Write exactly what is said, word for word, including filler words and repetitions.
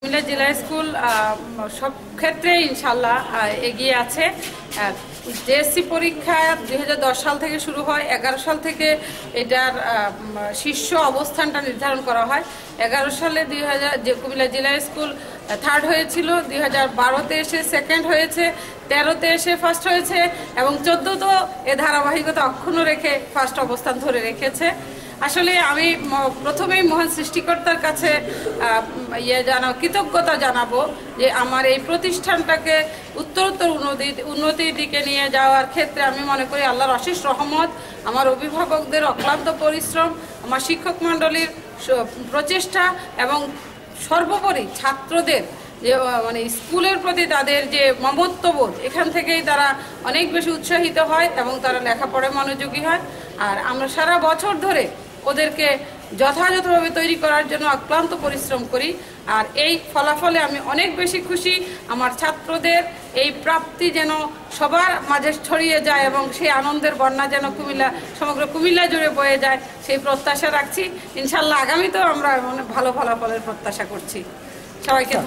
কুমিল্লা জেলা স্কুল সব ক্ষেত্রে ইনশাল্লাহ এগিয়ে আছে। জেএসসি পরীক্ষা দুই হাজার দশ সাল থেকে শুরু হয়, এগারো সাল থেকে এটার শীর্ষ অবস্থানটা নির্ধারণ করা হয়। এগারো সালে দুই হাজার যে কুমিল্লা জেলা স্কুল থার্ড হয়েছিল, দুই হাজার বারোতে এসে সেকেন্ড হয়েছে, তেরোতে এসে ফার্স্ট হয়েছে এবং চোদ্দোতেও এ ধারাবাহিকতা অক্ষুণ্ণ রেখে ফার্স্ট অবস্থান ধরে রেখেছে। আসলে আমি প্রথমেই মহান সৃষ্টিকর্তার কাছে ইয়ে জানা কৃতজ্ঞতা জানাবো যে আমার এই প্রতিষ্ঠানটাকে উত্তরোত্তর উন্নতি উন্নতির দিকে নিয়ে যাওয়ার ক্ষেত্রে আমি মনে করি আল্লাহর অশেষ রহমত, আমার অভিভাবকদের অক্লান্ত পরিশ্রম, আমার শিক্ষক মণ্ডলীর প্রচেষ্টা এবং সর্বোপরি ছাত্রদের যে মানে স্কুলের প্রতি তাদের যে মমত্ববোধ, এখান থেকেই তারা অনেক বেশি উৎসাহিত হয় এবং তারা লেখাপড়ায় মনোযোগী হয়। আর আমরা সারা বছর ধরে ওদেরকে যথাযথভাবে তৈরি করার জন্য অক্লান্ত পরিশ্রম করি। আর এই ফলাফলে আমি অনেক বেশি খুশি। আমার ছাত্রদের এই প্রাপ্তি যেন সবার মাঝে ছড়িয়ে যায় এবং সেই আনন্দের বন্যা যেন কুমিল্লা সমগ্র কুমিল্লা জুড়ে বয়ে যায়, সেই প্রত্যাশা রাখছি। ইনশাল্লাহ আগামীতেও আমরা অনেক ভালো ফলাফলের প্রত্যাশা করছি। সবাইকে